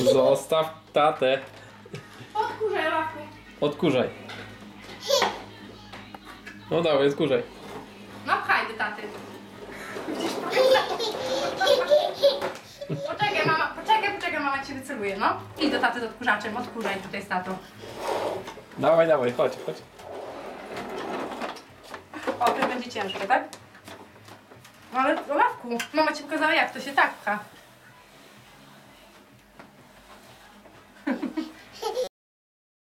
Zostaw tatę. Odkurzaj łapkę. Odkurzaj. No dawaj, odkurzaj. No pchaj do taty. Poczekaj, mama cię wyceluje, no. Idź do taty z odkurzaczem, odkurzaj tutaj z tatą. Dawaj, chodź. O, to będzie ciężko, tak? No ale Olafku, mama ci pokazała jak to się tak pcha.